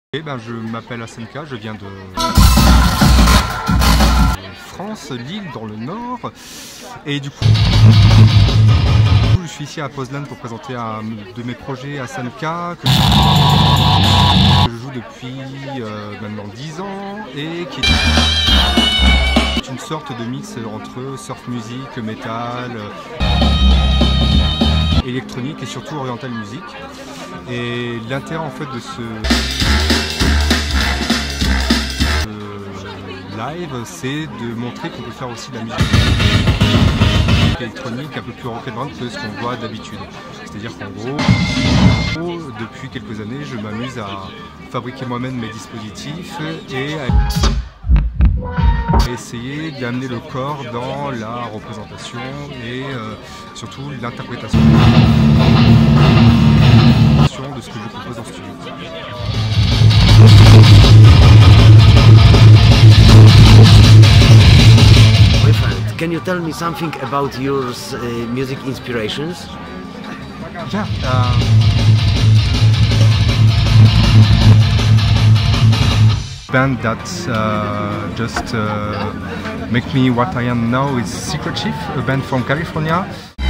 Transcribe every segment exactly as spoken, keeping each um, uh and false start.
Eh ben, je m'appelle Asenka, je viens de France, Lille, dans le Nord. Et du coup, je suis ici à Poznan pour présenter un de mes projets Asenka que je joue depuis euh, maintenant dix ans et qui est une sorte de mix entre surf music, metal, électronique et surtout oriental music. Et l'intérêt en fait de ce live, c'est de montrer qu'on peut faire aussi de la musique électronique un peu plus rock'n'roll que ce qu'on voit d'habitude. C'est-à-dire qu'en gros, depuis quelques années, je m'amuse à fabriquer moi-même mes dispositifs et à essayer d'amener le corps dans la représentation et euh, surtout l'interprétation de ce que je propose en studio. Can you tell me something about your uh, music inspirations? Yeah. Um, band that uh, just uh, make me what I am now is Secret Chief, a band from California.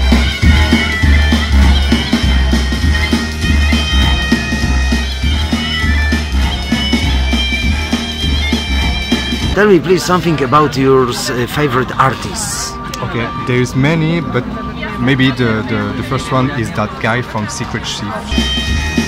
Tell me please something about your uh, favorite artists. Okay, there's many, but maybe the, the, the first one is that guy from Secret Chief.